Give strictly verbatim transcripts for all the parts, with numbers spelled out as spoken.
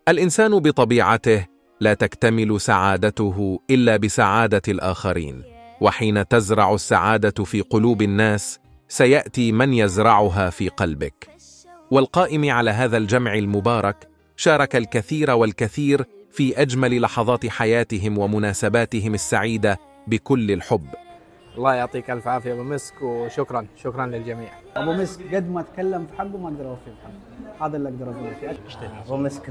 الإنسان بطبيعته لا تكتمل سعادته إلا بسعادة الآخرين، وحين تزرع السعادة في قلوب الناس سيأتي من يزرعها في قلبك. والقائم على هذا الجمع المبارك شارك الكثير والكثير في أجمل لحظات حياتهم ومناسباتهم السعيدة بكل الحب. الله يعطيك ألف عافية أبو مسك، وشكرا شكرا للجميع. أبو مسك قد ما تكلم في حقه ما أقدر أوفي في حقه، هذا اللي أقدر أقوله فيه. أبو مسك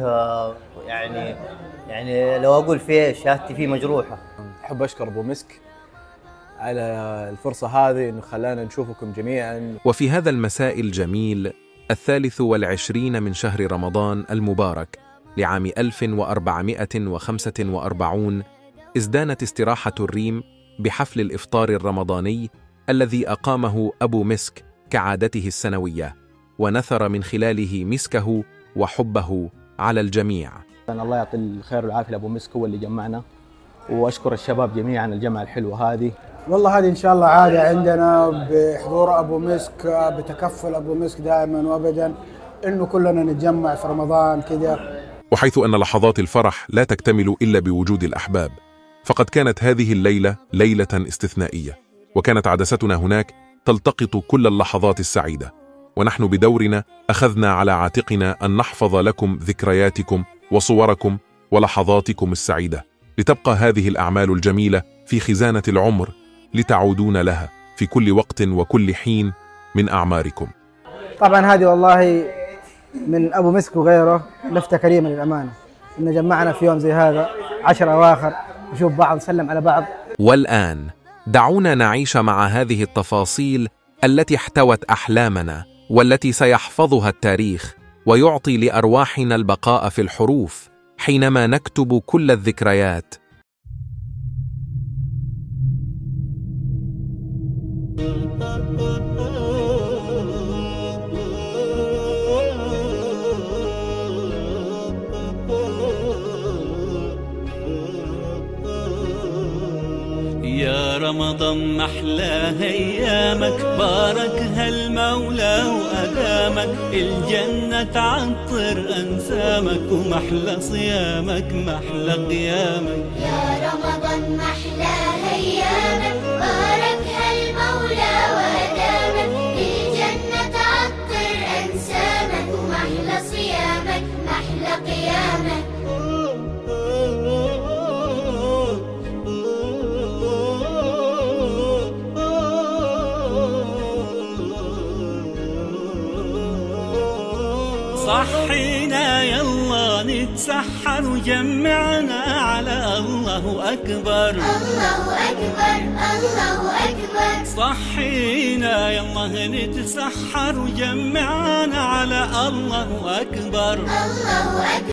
يعني يعني لو أقول فيه شهادتي فيه مجروحة. أحب أشكر أبو مسك على الفرصة هذه إنه خلانا نشوفكم جميعا. وفي هذا المساء الجميل الثالث والعشرين من شهر رمضان المبارك لعام ألف وأربعمائة وخمسة وأربعين ازدانت استراحة الريم بحفل الإفطار الرمضاني الذي أقامه أبو مسك كعادته السنوية، ونثر من خلاله مسكه وحبه على الجميع. الله يعطي الخير والعافية لأبو مسك، هو اللي جمعنا، وأشكر الشباب جميعا الجمعة الحلوة هذه. والله هذه إن شاء الله عادة عندنا بحضور أبو مسك، بتكفل أبو مسك دائما وأبدا إنه كلنا نتجمع في رمضان كذا. وحيث أن لحظات الفرح لا تكتمل إلا بوجود الأحباب، فقد كانت هذه الليلة ليلة استثنائية، وكانت عدستنا هناك تلتقط كل اللحظات السعيدة، ونحن بدورنا أخذنا على عاتقنا أن نحفظ لكم ذكرياتكم وصوركم ولحظاتكم السعيدة، لتبقى هذه الأعمال الجميلة في خزانة العمر لتعودون لها في كل وقت وكل حين من أعماركم. طبعا هذه والله من أبو مسك وغيره لفتة كريمة للأمانة، إن جمعنا في يوم زي هذا عشر أواخر نشوف بعض نسلم على بعض. والآن دعونا نعيش مع هذه التفاصيل التي احتوت أحلامنا، والتي سيحفظها التاريخ ويعطي لأرواحنا البقاء في الحروف حينما نكتب كل الذكريات. يا رمضان محلى ايامك، بارك هالمولى وادامك، الجنة تعطر انسامك، ومحلى صيامك محلى قيامك. يا رمضان محلى ايامك، بارك هالمولى وادامك، الجنة تعطر انسامك، ومحلى صيامك محلى قيامك. صحينا يلا نتسحر، وجمعنا على الله أكبر. الله أكبر الله أكبر. صحينا يلا نتسحر، وجمعنا على الله أكبر. الله أكبر.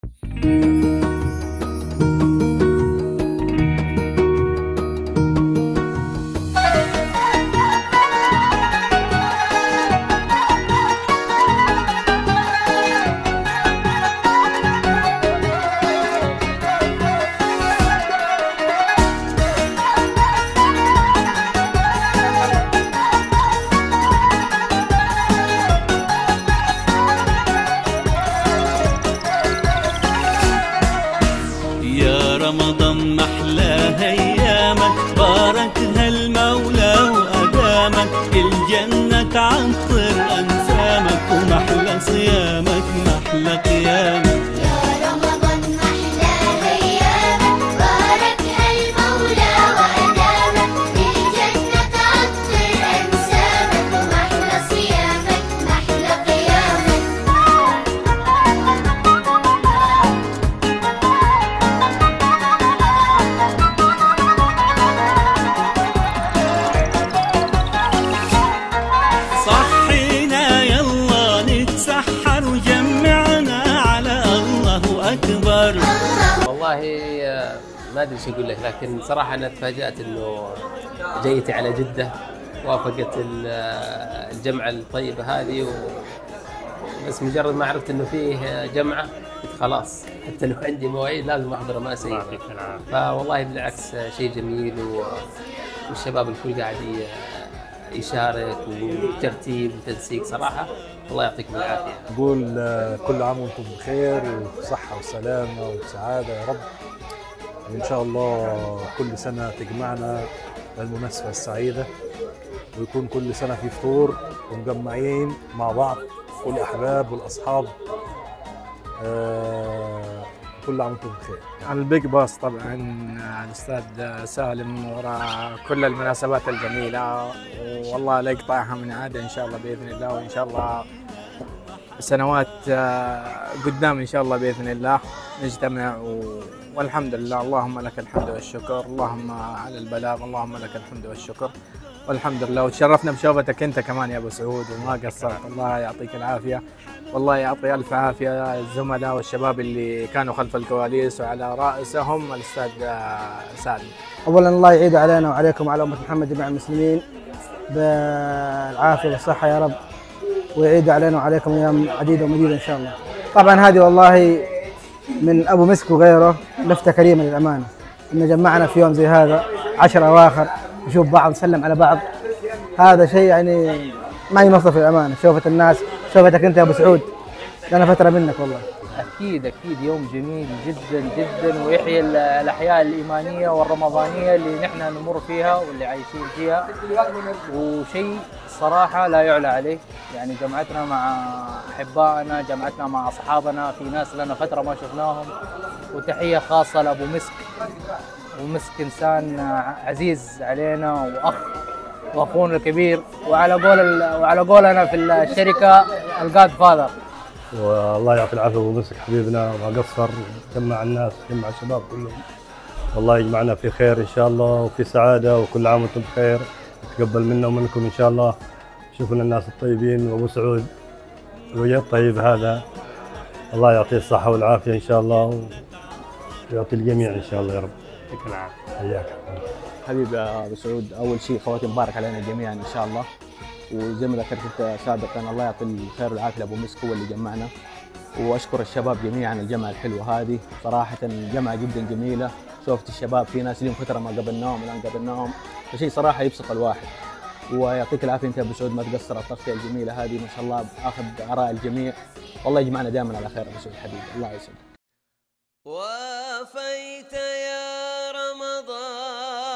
رمضان محلى ايامك، بارك هالمولى وادامك، الجنة تعطر انسامك، ومحلى صيامك محلى قيامك. يا رمضان محلى ايامك، بارك هالمولى وادامك، الجنة تعطر انسامك، ومحلى صيامك محلى قيامك. والله ما ادري ايش اقول لك، لكن صراحه انا تفاجات انه جيتي على جده، وافقت الجمعه الطيبه هذه، و بس مجرد ما عرفت انه فيه جمعه قلت خلاص، حتى لو عندي مواعيد لازم احضر ما اسيبها. فوالله بالعكس شيء جميل، والشباب الكل قاعد يشارك وترتيب وتنسيق صراحه. الله يعطيكم العافيه. نقول آه، كل عام وانتم بخير وبصحه وسلامه وسعاده يا رب، وان شاء الله كل سنه تجمعنا المناسبه السعيده، ويكون كل سنه في فطور ومجمعين مع بعض والاحباب والاصحاب. آه، كل عام وانتم بخير. البيج باص طبعا الاستاذ سالم وراء كل المناسبات الجميله، والله لا يقطعها من عاده ان شاء الله باذن الله، وان شاء الله سنوات قدام ان شاء الله باذن الله نجتمع و... والحمد لله. اللهم لك الحمد والشكر، اللهم على البلاغ، اللهم لك الحمد والشكر والحمد لله. وتشرفنا بشوفتك انت كمان يا ابو سعود وما قصرت، الله يعطيك العافيه. والله يعطي الف عافيه الزملاء والشباب اللي كانوا خلف الكواليس، وعلى راسهم الاستاذ سالم. اولا الله يعيد علينا وعليكم وعلى امه محمد جميع المسلمين بالعافيه والصحه يا رب، ويعيد علينا وعليكم ايام عديده ومديده ان شاء الله. طبعا هذه والله من ابو مسك وغيره لفته كريمه للامانه، ان جمعنا في يوم زي هذا عشر اواخر نشوف بعض نسلم على بعض، هذا شيء يعني ما ينصف للامانه. شوفت الناس، شوفتك انت يا ابو سعود، لنا فتره منك والله. اكيد اكيد يوم جميل جدا جدا، ويحيي الاحياء الايمانيه والرمضانيه اللي نحن نمر فيها واللي عايشين فيها، وشيء صراحه لا يعلى عليه. يعني جمعتنا مع احبائنا، جمعتنا مع اصحابنا، في ناس لنا فتره ما شفناهم، وتحيه خاصه لابو مسك. ابو مسك انسان عزيز علينا واخ واخونا الكبير، وعلى قول وعلى قولنا في الشركه الجاد فاذر. والله يعطي العافيه ابو مسك حبيبنا ما قصر، جمع الناس جمع الشباب كلهم، والله يجمعنا في خير ان شاء الله وفي سعاده، وكل عام وانتم بخير. يتقبل منا ومنكم ان شاء الله. شوفوا الناس الطيبين، وابو سعود الوجه الطيب هذا الله يعطيه الصحه والعافيه ان شاء الله، ويعطي الجميع ان شاء الله يا رب. يعطيك العافيه. حياك حبيبي يا ابو سعود، اول شيء خواتي مبارك علينا جميعا ان شاء الله، وزي ما ذكرت انت سابقا الله يعطي الخير والعافيه لابو مسك هو اللي جمعنا، واشكر الشباب جميعا الجمعه الحلوه هذه، صراحه جمعه جدا جميله. شوفت الشباب في ناس لهم فتره ما قابلناهم الان قابلناهم، فشيء صراحه يبسط الواحد. ويعطيك العافيه انت يا ابو سعود، ما تقصر على التغطيه الجميله هذه، ما شاء الله اخذ اراء الجميع، والله يجمعنا دائما على خير. ابو سعود حبيبي الله يسعدك. وافيت يا رمضان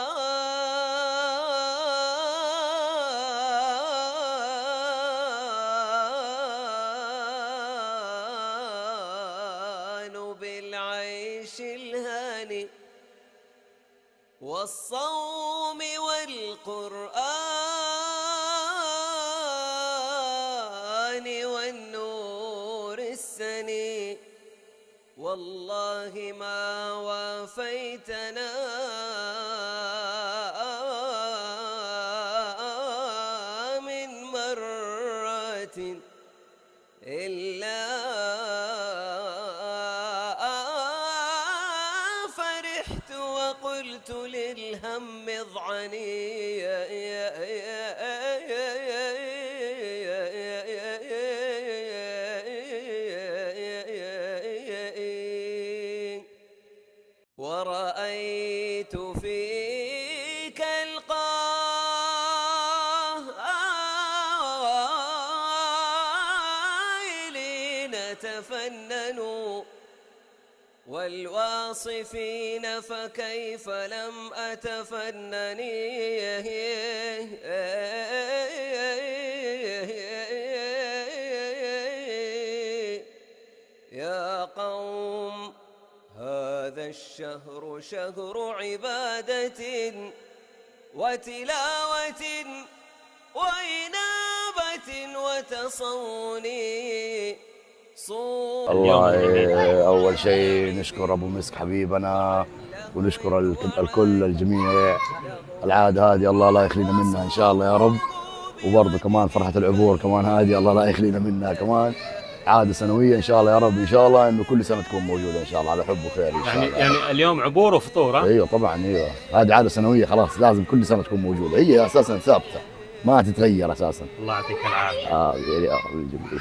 بالعيش الهاني والصوم والقرآن والنور السني، والله ما وافيتنا من مرة إلا فرحت وقلت للهم اضعني ورأيت فيك القائلين تفننوا والواصفين فكيف لم أتفنني يا قوم هذا الشهر شهر عبادة وتلاوة وإنابة وتصون. والله أول شيء نشكر أبو مسك حبيبنا، ونشكر الكل الجميع. العادة هذه الله لا يخلينا منها إن شاء الله يا رب، وبرضه كمان فرحة العبور كمان هذه الله لا يخلينا منها كمان، عادة سنوية إن شاء الله يا رب. إن شاء الله إنه كل سنة تكون موجودة إن شاء الله على حب وخير إن شاء يعني الله. يعني اليوم عبور وفطور ها؟ أيوه طبعا أيوه، هذه عادة سنوية خلاص لازم كل سنة تكون موجودة، هي أساسا ثابتة ما تتغير أساسا. الله يعطيك العافية. آه يعني آه الجميل.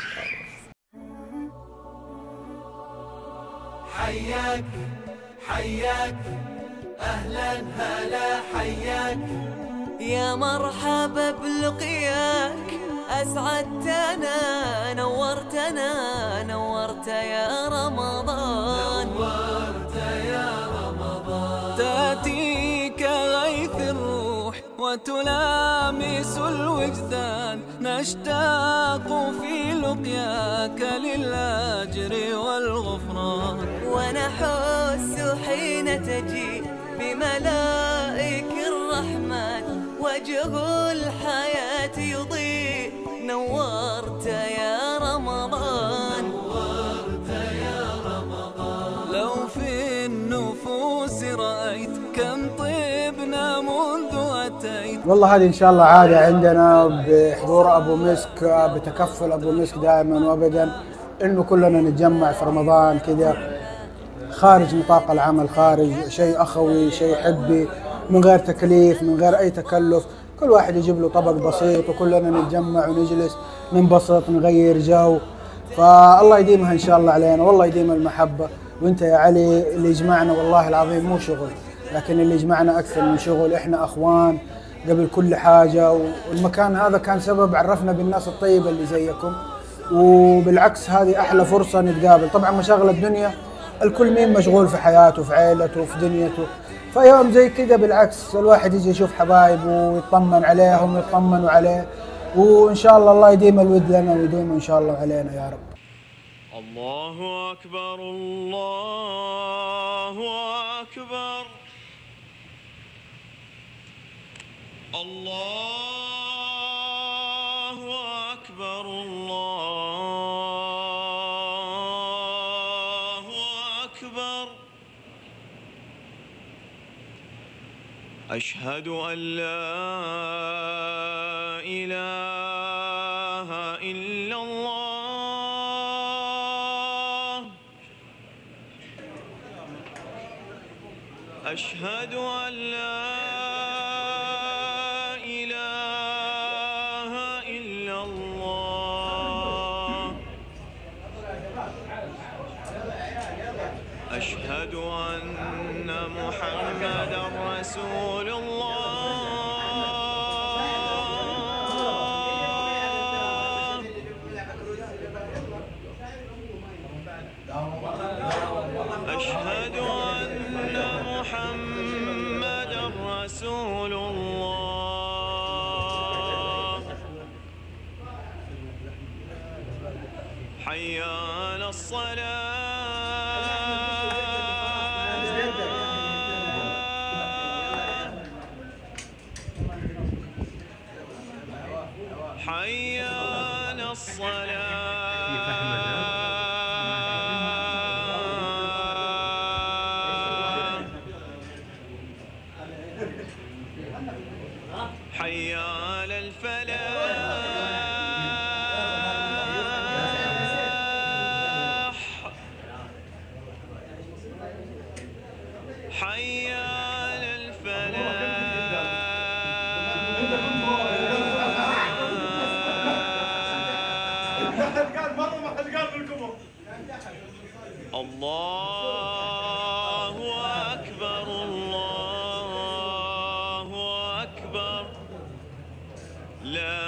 حياك حياك أهلا هلا حياك يا مرحبا بلقياك أسعدتنا نورتنا نورت يا رمضان نورت يا رمضان تأتيك غيث الروح وتلامس الوجدان نشتاق في لقياك للأجر والغفران ونحس حين تجي بملائك الرحمن وجه الحياة يضيء نورت يا رمضان نورت يا رمضان لو في النفوس رأيت كم طيبنا منذ أتيت. والله هذه إن شاء الله عادة عندنا بحضور أبو مسك، بتكفل أبو مسك دائما وأبدا إنه كلنا نتجمع في رمضان كذا خارج نطاق العمل، خارج شيء أخوي شيء حبي من غير تكليف من غير أي تكلف، كل واحد يجيب له طبق بسيط وكلنا نتجمع ونجلس ننبسط نغير جو. فالله يديمها إن شاء الله علينا والله يديم المحبة. وانت يا علي اللي يجمعنا والله العظيم مو شغل، لكن اللي يجمعنا أكثر من شغل، إحنا أخوان قبل كل حاجة، والمكان هذا كان سبب عرفنا بالناس الطيبة اللي زيكم، وبالعكس هذه أحلى فرصة نتقابل. طبعا مشاغل الدنيا الكل مين مشغول في حياته في عائلته في دنيته، فيوم زي كده بالعكس الواحد يجي يشوف حبايبه ويطمن عليهم ويطمنوا عليه، وإن شاء الله الله يديم الود لنا ويدوم إن شاء الله علينا يا رب. الله أكبر الله أكبر الله أكبر الله أكبر أشهد أن لا إله إلا الله أشهد أن لا إله إلا الله أشهد أن محمدا رسول الله أشهد أن محمدا رسول الله حي على الصلاة حي على الصلاة حي على الفلاح حي على الفلاح الله أكبر الله أكبر لا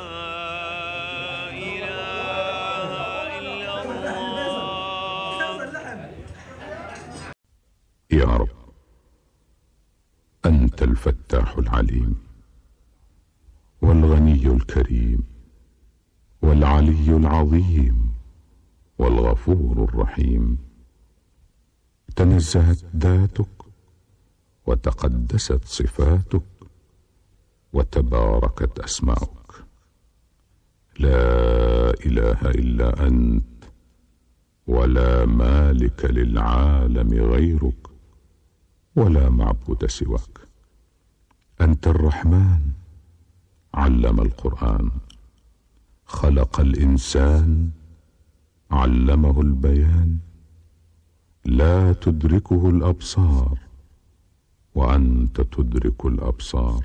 إله إلا الله. يا رب أنت الفتاح العليم والغني الكريم والعلي العظيم والغفور الرحيم. تنزهت ذاتك وتقدست صفاتك وتباركت أسماؤك. لا إله إلا أنت ولا مالك للعالم غيرك ولا معبود سواك. أنت الرحمن علم القرآن، خلق الإنسان علمه البيان. لا تدركه الأبصار وأنت تدرك الأبصار.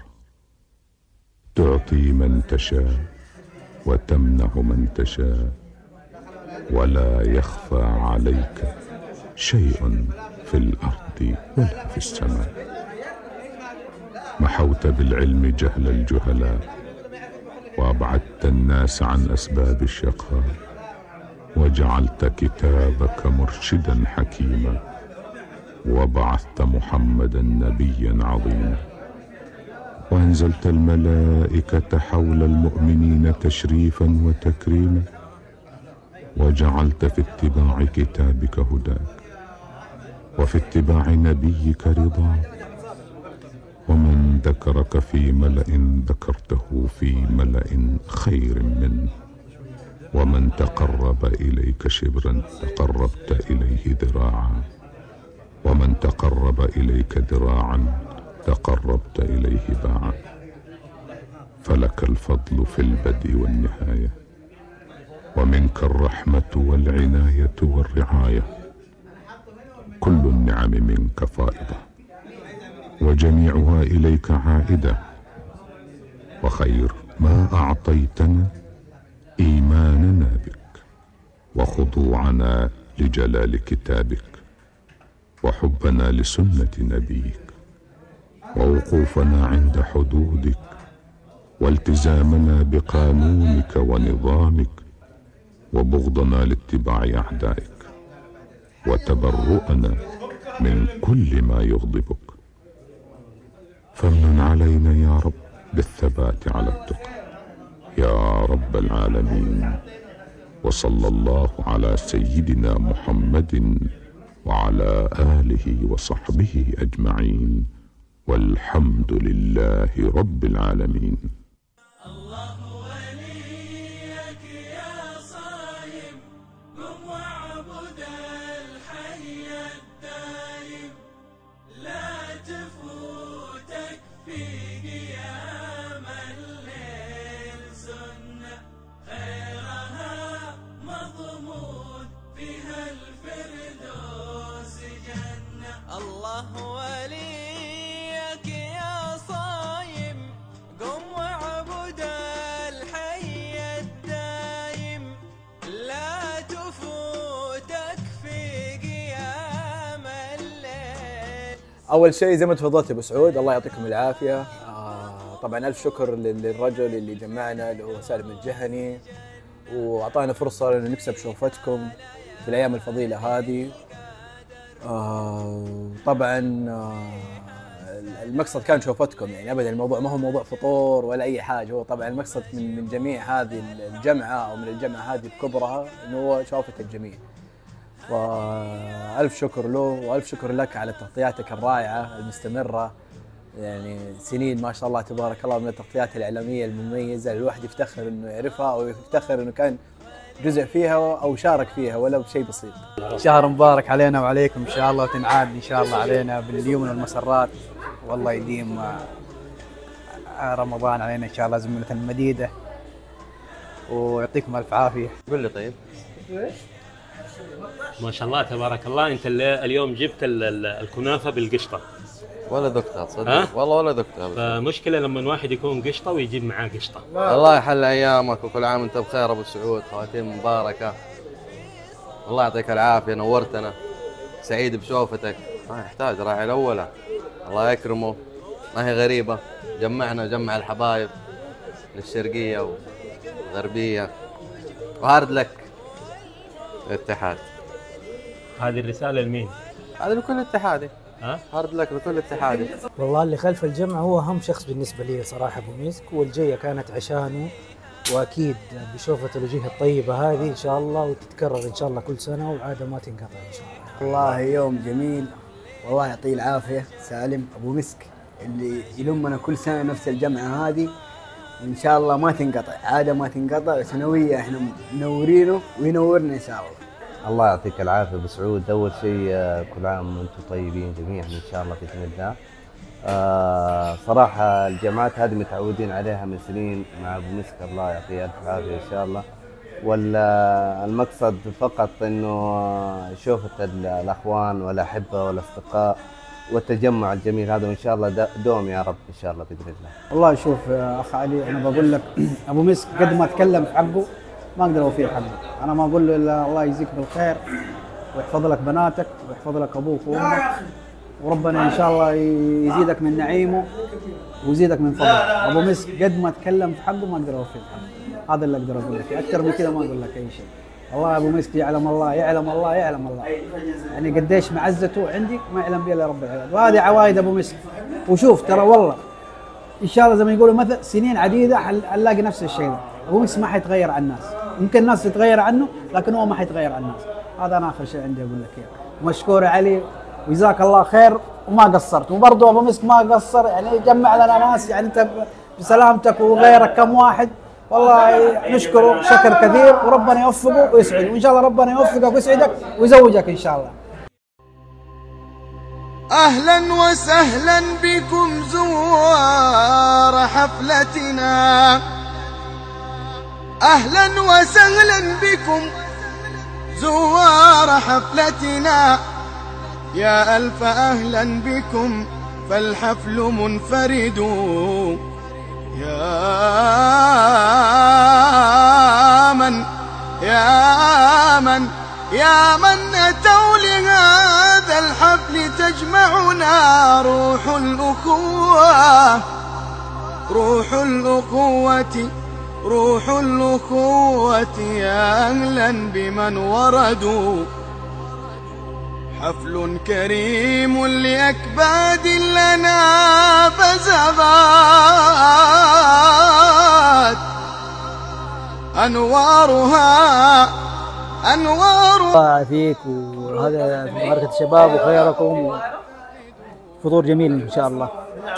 تعطي من تشاء وتمنع من تشاء ولا يخفى عليك شيء في الأرض ولا في السماء. محوت بالعلم جهل الجهلاء، وأبعدت الناس عن أسباب الشقاء، وجعلت كتابك مرشدا حكيما، وبعثت محمدا نبيا عظيما، وأنزلت الملائكة حول المؤمنين تشريفا وتكريما، وجعلت في اتباع كتابك هداك، وفي اتباع نبيك رضاك، ومن ذكرك في ملأ ذكرته في ملأ خير منه، ومن تقرب إليك شبرا تقربت إليه ذراعا، ومن تقرب إليك ذراعا تقربت إليه باعا، فلك الفضل في البدء والنهاية، ومنك الرحمة والعناية والرعاية، كل النعم منك فائضة، وجميعها إليك عائدة، وخير ما أعطيتنا إيماننا بك، وخضوعنا لجلال كتابك، وحبنا لسنة نبيك، ووقوفنا عند حدودك، والتزامنا بقانونك ونظامك، وبغضنا لاتباع أعدائك، وتبرؤنا من كل ما يغضبك. فمن علينا يا رب بالثبات على التقى يا رب العالمين، وصلى الله على سيدنا محمد وعلى آله وصحبه أجمعين، والحمد لله رب العالمين. الله وليك يا صايم، قم واعبد الحي الدايم، لا تفوتك في قيام الليل. اول شيء زي ما تفضلت ابو سعود، الله يعطيكم العافيه. آه طبعا الف شكر للرجل اللي جمعنا اللي هو سالم الجهني، واعطانا فرصه انه نكسب شوفتكم في الايام الفضيله هذه. آه طبعا آه المقصد كان شوفتكم، يعني ابدا الموضوع ما هو موضوع فطور ولا اي حاجه، هو طبعا المقصد من من جميع هذه الجمعه او من الجمعه هذه بكبرها انه هو شوفة الجميع. فالف شكر له والف شكر لك على تغطياتك الرائعه المستمره، يعني سنين ما شاء الله تبارك الله من التغطيات الاعلاميه المميزه، الواحد يفتخر انه يعرفها او يفتخر انه كان جزء فيها او شارك فيها ولو بشيء بسيط. شهر مبارك علينا وعليكم ان شاء الله، وتنعاد ان شاء الله علينا باليمن والمسرات، والله يديم رمضان علينا ان شاء الله زمنة مديدة، ويعطيكم الف عافيه. قول لي طيب. ما شاء الله تبارك الله، انت اليوم جبت الكنافه بالقشطه. ولا ذقتها تصدق والله ولا ذقتها. فمشكله لما واحد يكون قشطه ويجيب معاه قشطه. الله يحل ايامك وكل عام وانت بخير ابو سعود، خواتيم مباركه. الله يعطيك العافيه، نورتنا، سعيد بشوفتك، ما يحتاج راعي الاولى، الله يكرمه، ما هي غريبه، جمعنا جمع الحبايب للشرقيه والغربيه، وهارد لك الاتحاد. هذه الرساله لمين؟ هذا لكل اتحادي. ها؟ هارد لك لكل اتحادي. والله اللي خلف الجمع هو اهم شخص بالنسبه لي صراحه ابو مسك، والجيه كانت عشانه، واكيد بشوفة الوجيه الطيبه هذه ان شاء الله وتتكرر ان شاء الله كل سنه وعاده ما تنقطع ان شاء الله. والله يوم جميل، والله يعطيه العافيه سالم ابو مسك اللي يلمنا كل سنه نفس الجمعه هذه، وان شاء الله ما تنقطع، عاده ما تنقطع، سنويه احنا منورينه وينورنا ان شاء الله. الله يعطيك العافيه ابو سعود، اول شيء كل عام وانتم طيبين جميعا ان شاء الله باذن الله. آه صراحه الجمعات هذه متعودين عليها من سنين مع ابو مسك، الله يعطيه الف عافيه ان شاء الله. والمقصد فقط انه شوفة الاخوان والاحبه والاصدقاء والتجمع الجميل هذا، وان شاء الله دوم يا رب ان شاء الله باذن الله. والله شوف يا اخ علي، انا بقول لك ابو مسك قد ما تكلم في حقه ما اقدر اوفيه حقه، انا ما اقول له الا الله يجزيك بالخير ويحفظ لك بناتك ويحفظ لك ابوك وامك، وربنا ان شاء الله يزيدك من نعيمه ويزيدك من فضلك. ابو مسك قد ما تكلم في حقه ما اقدر اوفي حقه، هذا اللي اقدر اقول لك، اكثر من كذا ما اقول لك اي شيء. والله ابو مسك يعلم الله يعلم الله يعلم الله يعني قديش معزته عندي ما يعلم بها الا رب العباد، وهذه عوايد ابو مسك. وشوف ترى والله ان شاء الله زي ما يقولوا مثل سنين عديده حنلاقي نفس الشيء ده. ابو مسك ما حيتغير عن الناس، يمكن الناس تتغير عنه لكن هو ما حيتغير عن الناس. هذا انا اخر شيء عندي اقول لك اياه. مشكور علي وجزاك الله خير وما قصرت، وبرضه ابو مسك ما قصر يعني جمع لنا ناس يعني انت بسلامتك وغيرك كم واحد والله نشكره شكر كثير، وربنا يوفقه ويسعده، وان شاء الله ربنا يوفقك ويسعدك ويزوجك ان شاء الله. أهلا وسهلا بكم زوار حفلتنا، أهلا وسهلا بكم زوار حفلتنا، يا ألف أهلا بكم فالحفل منفرد، يا من يا من يا من أتوا لهذا الحفل تجمعنا روح الأخوة، روح الأخوة روح الأخوة، يا أهلا بمن وردوا. حفل كريم لأكباد لنا فزغات أنوارها أنوار. الله يعافيك، وهذا بركة الشباب وخيركم، فطور جميل إن شاء الله.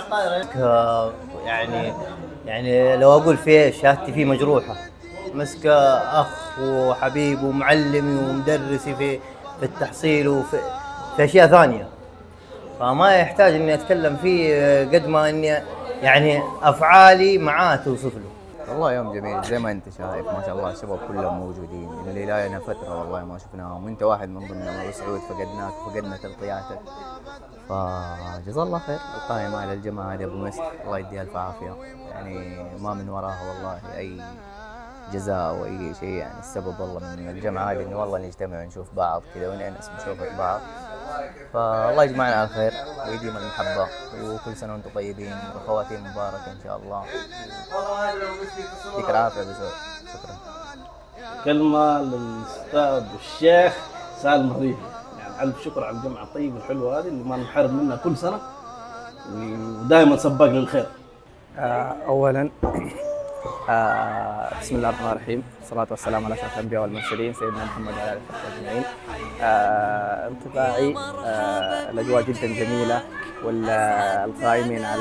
يعني يعني لو أقول فيه شهادتي فيه مجروحة. مسك أخ وحبيب ومعلمي ومدرسي في في التحصيل وفي في أشياء ثانية، فما يحتاج إني أتكلم فيه قد ما إني يعني أفعالي معاه توصف له. والله يوم جميل زي ما انت شايف ما شاء الله، الشباب كلهم موجودين اللي لا لنا فتره والله ما شفناهم، وانت واحد من ضمنهم. ابو سعود فقدناك وفقدنا تغطياتك، فجزا الله خير. القائمه على الجماعه هذه ابو مسك الله يديها الف عافيه، يعني ما من وراها والله اي جزاء واي شيء، يعني السبب والله من الجمعه هذه انه والله نجتمع ونشوف بعض كذا ونأنس بنشوف بعض، فالله يجمعنا على الخير ويديم المحبة، وكل سنة وانتم طيبين وخواتيم مباركة إن شاء الله. يعطيك العافية أبو سعود، شكرا. كلمة للأستاذ الشيخ سالم الريفي، يعني ألف شكر على الجمعة الطيبة الحلوة هذه اللي ما نحرم منها كل سنة، ودائما سباق للخير. أولا آه بسم الله الرحمن الرحيم، والصلاة والسلام على أشرف الأنبياء والمرسلين سيدنا محمد وعلى آله وصحبه أجمعين. آه انطباعي آه الأجواء جدا جميلة، والقائمين على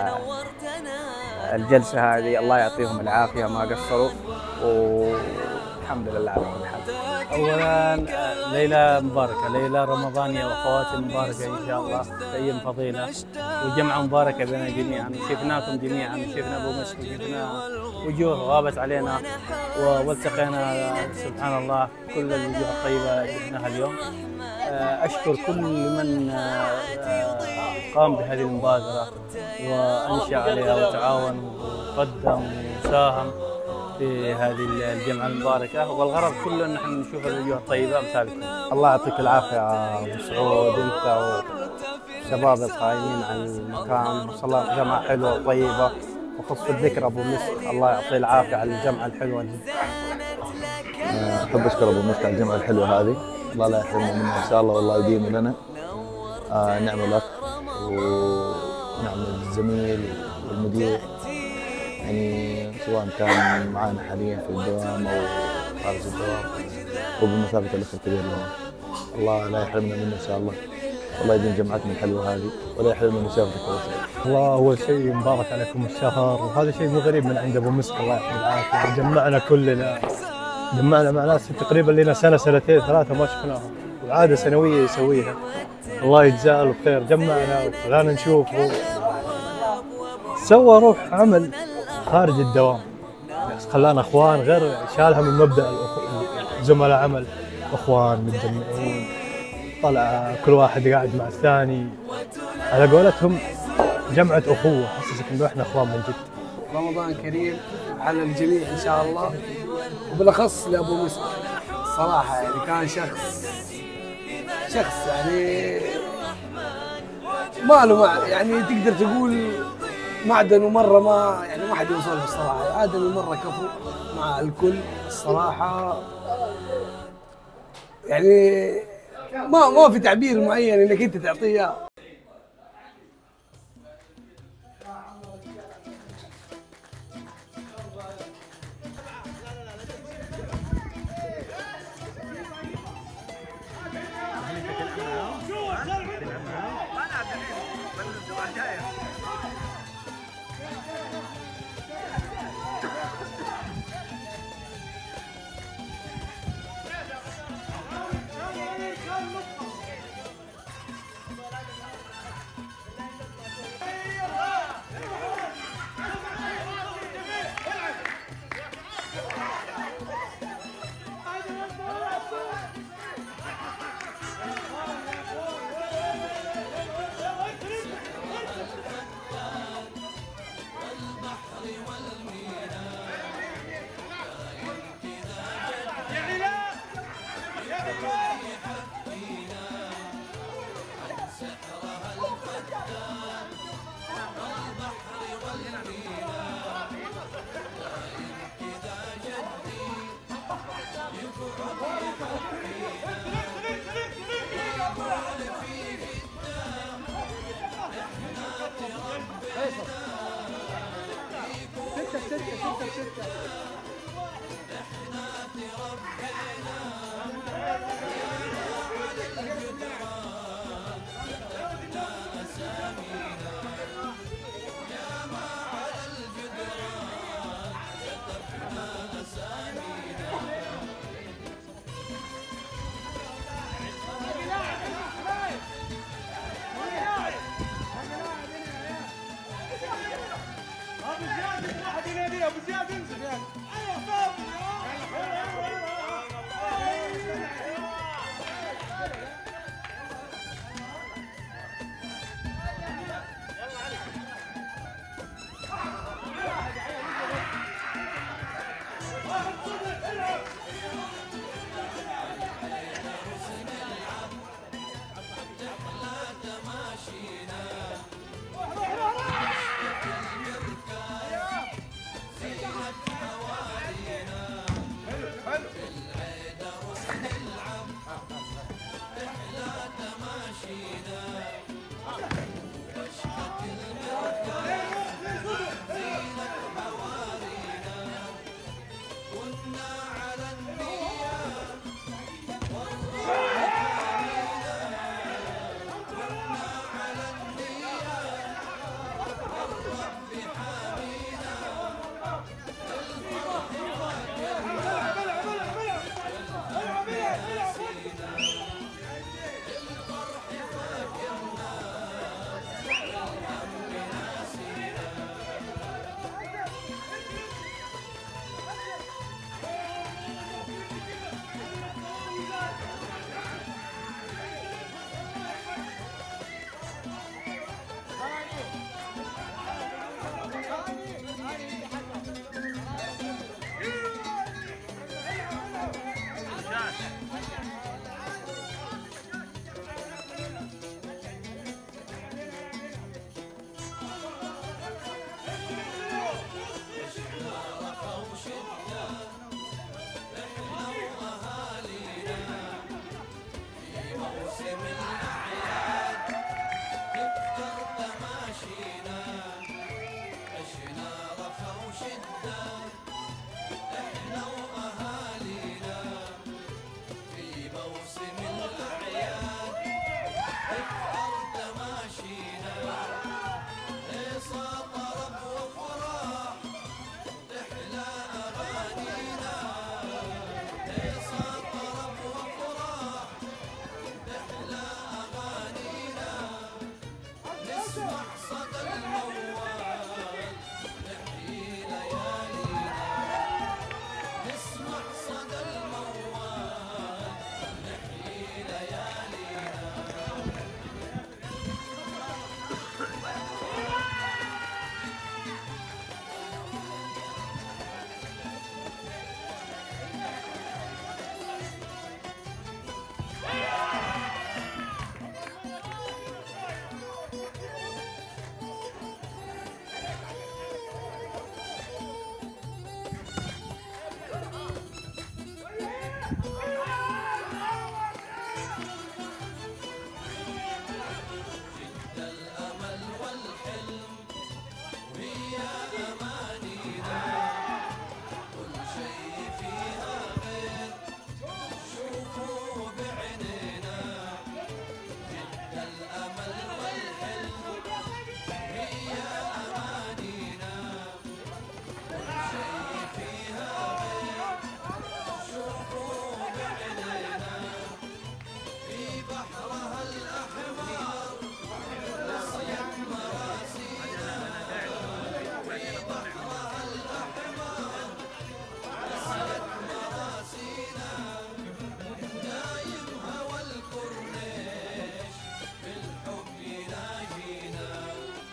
الجلسة هذه الله يعطيهم العافية ما قصروا، والحمد لله على كل حال. اولا ليله مباركه، ليله رمضانيه وخواتم مباركه ان شاء الله، ايام فضيله وجمعه مباركه بنا جميعا. شفناكم جميعا، شفنا ابو مسك وشفنا وجوه غابت علينا والتقينا سبحان الله، كل الوجوه الطيبه شفناها اليوم. اشكر كل من قام بهذه المبادره وانشا عليها وتعاون وقدم وساهم في هذه الجمعة المباركة، والغرض كله ان احنا نشوف الوجوه الطيبة امثالكم. الله يعطيك العافية يا ابو سعود، انت والشباب القائمين على المكان، ما شاء الله جمعة حلوة وطيبة، وخص الذكر ابو مسك الله يعطيه العافية على الجمعة الحلوة دي. احب اشكر ابو مسك على الجمعة الحلوة هذه، الله لا يحرمنا منها ان شاء الله، والله يديم لنا. آه نعم الاخ ونعم الزميل والمدير، يعني سواء كان معانا حاليا في الدوام او خارج الدوام، وبمثابة الاخ الكبير لنا، الله لا يحرمنا منه ان شاء الله، والله يديم جمعتنا الحلوه هذه ولا يحرمنا من شافك وسعيد. الله اول شيء مبارك عليكم الشهر، وهذا شيء مو غريب من عند ابو مسك الله يعطيه العافيه، جمعنا كلنا، جمعنا مع ناس تقريبا لنا سنه سنتين ثلاثه ما شفناهم، والعاده سنويه يسويها، الله يجزاه الخير، جمعنا وخلانا نشوفه، سوى روح عمل خارج الدوام، خلانا اخوان، غير شالها من مبدا زملاء عمل، اخوان متجمعين، طلع كل واحد قاعد مع الثاني، على قولتهم جمعة اخوه، حسسك انه احنا اخوان من جد. رمضان كريم على الجميع ان شاء الله، وبالاخص لابو مسك الصراحه، يعني كان شخص شخص يعني ما له يعني تقدر تقول معدن ومره ما يعني ما حد يوصل له الصراحه، ادمي مره كفو مع الكل الصراحه، يعني ما ما في تعبير معين انك انت تعطيه اياه.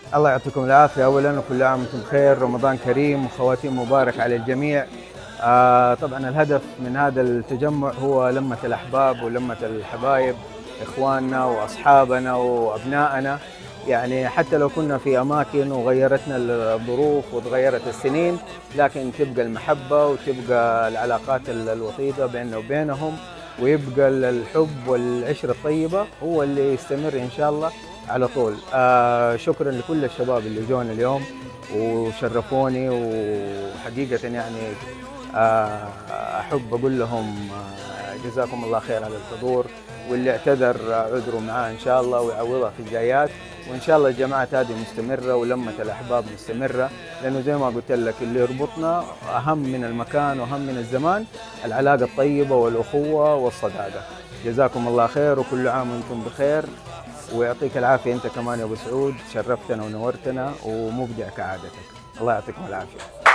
الله يعطيكم العافية أولا، وكل عام وأنتم بخير، رمضان كريم وخواتيم مبارك على الجميع. آه طبعا الهدف من هذا التجمع هو لمة الأحباب ولمة الحبايب، إخواننا وأصحابنا وأبنائنا. يعني حتى لو كنا في أماكن وغيرتنا الظروف وتغيرت السنين، لكن تبقى المحبة وتبقى العلاقات الوطيدة بيننا وبينهم، ويبقى الحب والعشرة الطيبة هو اللي يستمر إن شاء الله على طول. آه شكرا لكل الشباب اللي جونا اليوم وشرفوني، وحقيقة يعني آه أحب أقول لهم آه جزاكم الله خير على الحضور، واللي اعتذر عذروا معاه إن شاء الله ويعوضها في الجايات. وإن شاء الله الجماعات هذه مستمرة ولمة الأحباب مستمرة، لأنه زي ما قلت لك اللي يربطنا أهم من المكان وأهم من الزمان العلاقة الطيبة والأخوة والصداقة. جزاكم الله خير وكل عام وأنتم بخير، ويعطيك العافية أنت كمان يا أبو سعود، شرفتنا ونورتنا ومبدع كعادتك. الله يعطيكم العافية.